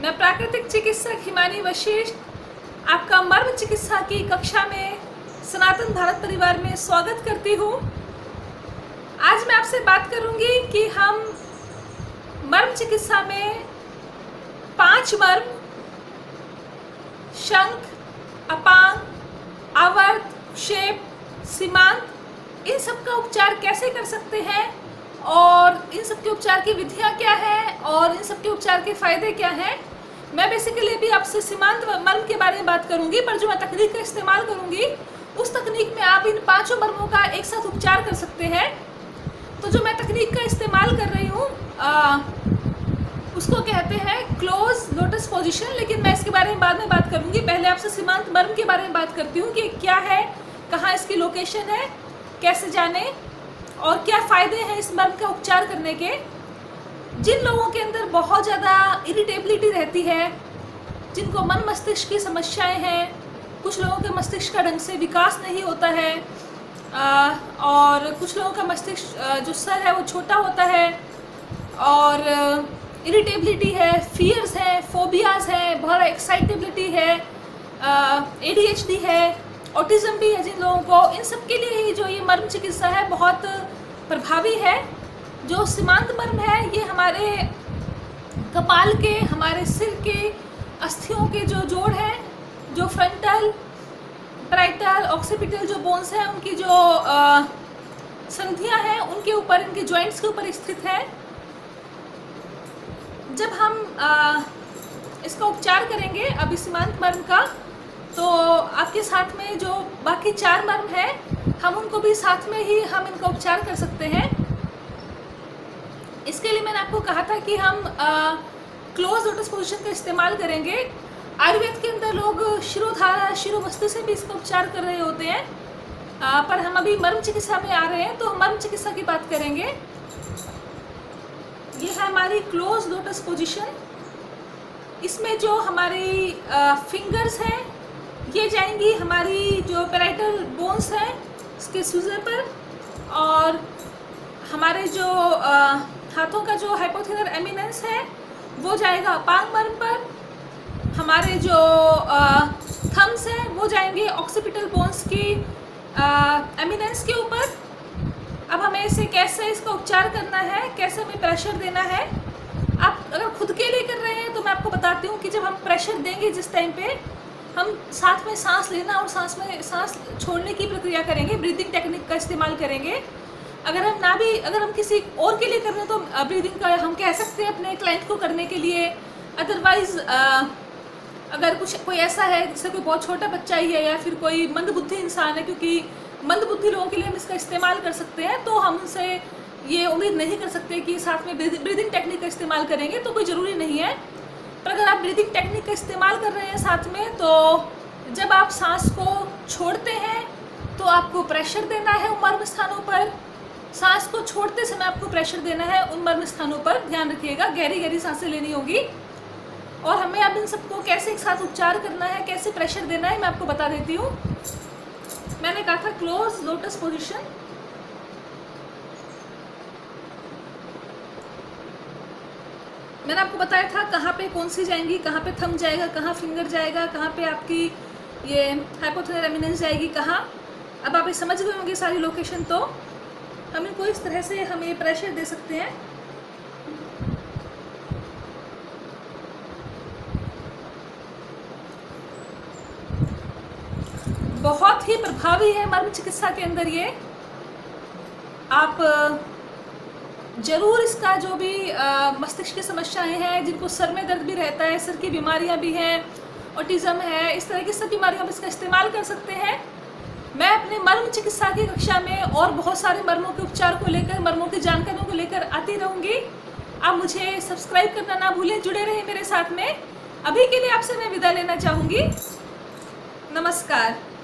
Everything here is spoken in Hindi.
मैं प्राकृतिक चिकित्सक हिमानी वशिष्ठ आपका मर्म चिकित्सा की कक्षा में सनातन भारत परिवार में स्वागत करती हूँ। आज मैं आपसे बात करूँगी कि हम मर्म चिकित्सा में 5 मर्म शंख, अपांग, आवर्त, क्षेप, सीमांत इन सब का उपचार कैसे कर सकते हैं और इन सब के उपचार की विधियां क्या हैं और इन सब के उपचार के फायदे क्या हैं। मैं बेसिकली अभी आपसे सीमांत मर्म के बारे में बात करूंगी, पर जो मैं तकनीक का इस्तेमाल करूंगी उस तकनीक में आप इन 5 मर्मों का एक साथ उपचार कर सकते हैं। तो जो मैं तकनीक का इस्तेमाल कर रही हूँ उसको कहते हैं क्लोज लोटस पोजीशन, लेकिन मैं इसके बारे में बाद में बात करूंगी। पहले आपसे सीमांत मर्म के बारे में बात करती हूँ कि क्या है, कहाँ इसकी लोकेशन है, कैसे जाने और क्या फ़ायदे हैं इस मर्म का उपचार करने के। जिन लोगों के अंदर बहुत ज़्यादा इरिटेबिलिटी रहती है, जिनको मन मस्तिष्क की समस्याएं हैं, कुछ लोगों के मस्तिष्क का ढंग से विकास नहीं होता है और कुछ लोगों का मस्तिष्क जो सर है वो छोटा होता है और इरिटेबिलिटी है, फियर्स है, फोबियाज़ है, बहुत एक्साइटेबिलिटी है, ADHD है, ऑटिज़म भी है जिन लोगों को, इन सब के लिए ही जो ये मर्म चिकित्सा है बहुत प्रभावी है। जो सीमांत मर्म है ये हमारे कपाल के, हमारे सिर के अस्थियों के जो जोड़ हैं, जो फ्रंटल, पैराइटल, ऑक्सीपिटल जो बोन्स हैं उनकी जो संधियां हैं उनके ऊपर, इनके जॉइंट्स के ऊपर स्थित है। जब हम इसका उपचार करेंगे अभी सीमांत मर्म का, तो आपके साथ में जो बाकी 4 मर्म हैं हम उनको भी साथ में ही हम इनका उपचार कर सकते हैं। इसके लिए मैंने आपको कहा था कि हम क्लोज लोटस पोजीशन का इस्तेमाल करेंगे। आयुर्वेद के अंदर लोग शिरोधारा, शिरोवस्तु से भी इसका उपचार कर रहे होते हैं, पर हम अभी मर्म चिकित्सा में आ रहे हैं तो हम मर्म चिकित्सा की बात करेंगे। ये है हमारी क्लोज लोटस पोजीशन। इसमें जो हमारी फिंगर्स हैं ये जाएंगी हमारी जो पैराइटल बोन्स हैं इसके सूजन पर, और हमारे जो हाथों का जो हाइपोथेलर एमिनेंस है वो जाएगा अपांग मर्म पर। हमारे जो थम्स हैं वो जाएंगे ऑक्सीपिटल बोन्स की एमिनेंस के ऊपर। अब हमें इसे कैसे इसका उपचार करना है, कैसे हमें प्रेशर देना है। आप अगर खुद के लिए कर रहे हैं तो मैं आपको बताती हूँ कि जब हम प्रेशर देंगे जिस टाइम पे, हम साथ में सांस लेना और सांस छोड़ने की प्रक्रिया करेंगे, ब्रीदिंग टेक्निक का इस्तेमाल करेंगे। अगर हम किसी और के लिए कर रहे हैं तो ब्रीदिंग का हम कह सकते हैं अपने क्लाइंट को करने के लिए। अदरवाइज़ अगर कोई ऐसा है जैसे कोई बहुत छोटा बच्चा ही है या फिर कोई मंदबुद्धि इंसान है, क्योंकि मंदबुद्धि लोगों के लिए हम इसका इस्तेमाल कर सकते हैं, तो हम उनसे ये उम्मीद नहीं कर सकते कि साथ में ब्रीदिंग टेक्निक का इस्तेमाल करेंगे, तो कोई ज़रूरी नहीं है। पर अगर आप ब्रीदिंग टेक्निक का इस्तेमाल कर रहे हैं साथ में, तो जब आप सांस को छोड़ते हैं तो आपको प्रेशर देना है उन मर्म स्थानों पर। सांस को छोड़ते समय आपको प्रेशर देना है उन मर्म स्थानों पर, ध्यान रखिएगा। गहरी गहरी सांसें लेनी होगी। और हमें अब इन सबको कैसे एक साथ उपचार करना है, कैसे प्रेशर देना है, मैं आपको बता देती हूँ। मैंने कहा था क्लोज लोटस पोजीशन। मैंने आपको बताया था कहाँ पे कौन सी जाएंगी, कहाँ पे थंब जाएगा, कहाँ फिंगर जाएगा, कहाँ पे आपकी ये हाइपोथेलर एमिनेंस जाएगी, कहाँ। अब आप ये समझ गए होंगे सारी लोकेशन, तो हम इनको इस तरह से हम ये प्रेशर दे सकते हैं। बहुत ही प्रभावी है मर्म चिकित्सा के अंदर ये। आप जरूर इसका जो भी मस्तिष्क की समस्याएं हैं, जिनको सर में दर्द भी रहता है, सर की बीमारियां भी हैं, ऑटिज़म है, इस तरह की सब बीमारियों में इसका इस्तेमाल कर सकते हैं। मैं अपने मर्म चिकित्सा की कक्षा में और बहुत सारे मर्मों के उपचार को लेकर, मर्मों की जानकारियों को लेकर आती रहूँगी। आप मुझे सब्सक्राइब करना ना भूलें, जुड़े रहें मेरे साथ में। अभी के लिए आपसे मैं विदा लेना चाहूँगी। नमस्कार।